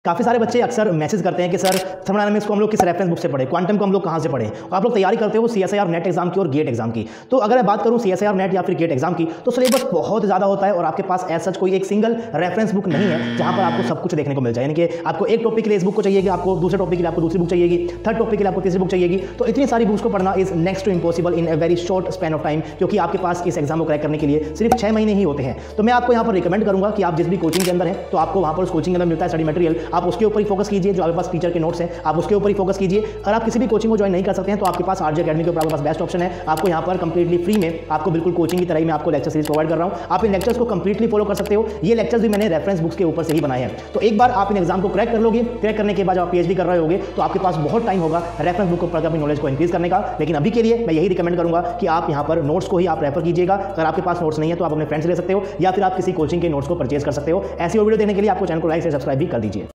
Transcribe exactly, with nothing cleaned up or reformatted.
काफ़ी सारे बच्चे अक्सर मैसेज करते हैं कि सर थर्मोडायनामिक्स को हम लोग किस रेफरेंस बुक से पढ़ें, क्वांटम को हम लोग कहाँ से पढ़ें। और आप लोग तैयारी करते हो सीएसआईआर नेट एग्जाम की और गेट एग्जाम की। तो अगर मैं बात करूँ सीएसआईआर नेट या फिर गेट एग्जाम की, तो सिलेबस बहुत ज़्यादा होता है और आपके पास एज सच कोई एक सिंगल रेफरेंस बुक नहीं है जहाँ पर आपको सब कुछ देखने को मिल जाए। यानी कि आपको एक टॉपिक के लिए इस बुक को चाहिएगी, आपको दूसरे टॉपिक के लिए आपको दूसरी बुक चाहिएगी, थर्ड टॉपिक के लिए आपको तीसरी बुक चाहिएगी। तो इतनी सारी बुक्स को पढ़ना is next to impossible in a very short span of time, क्योंकि आपके पास इस एग्जाम को क्रैक करने के लिए सिर्फ छह महीने ही होते हैं। तो मैं आपको यहाँ पर रिकमेंड करूँगा कि आप जिस भी कोचिंग के अंदर हैं, तो आपको वहाँ पर उस कोचिंग के अंदर मिलता है स्टडी मटेरियल, आप उसके ऊपर ही फोकस कीजिए। जो आपके पास टीचर के नोट्स हैं आप उसके ऊपर ही फोकस कीजिए। अगर आप किसी भी कोचिंग को ज्वाइन नहीं कर सकते हैं तो आपके पास आरजे अकेडमी के ऊपर आपके पास बेस्ट ऑप्शन है। आपको यहाँ पर कंप्लीटली फ्री में आपको बिल्कुल कोचिंग की तरह ही मैं आपको लेक्चर सीरीज प्रोवाइड कर रहा हूँ। आप इन लेक्चर्स को कंप्लीटली फॉलो कर सकते हो। ये लेक्चर्स भी मैंने रेफरेंस बुक्स के ऊपर से ही बनाए हैं। तो एक बार आप इन एग्जाम को क्रैक कर लोगे, क्रैक करने के बाद आप पीएचडी कर रहे होगे तो आपके पास बहुत टाइम होगा रेफरेंस बुक को पढ़कर अपनी नॉलेज को इंक्रीज करने का। लेकिन अभी के लिए मैं यही रिकमेंड करूंगा कि आप यहाँ पर नोट्स को ही आप रेफर कीजिएगा। अगर आपके पास नोट्स नहीं है तो आप अपने फ्रेंड्स ले सकते हो या फिर आप किसी कोचिंग के नोट्स को परचेज कर सकते हो। ऐसी वीडियो देखने के लिए आपको चैनल को लाइक से सब्सक्राइब भी कर दीजिए।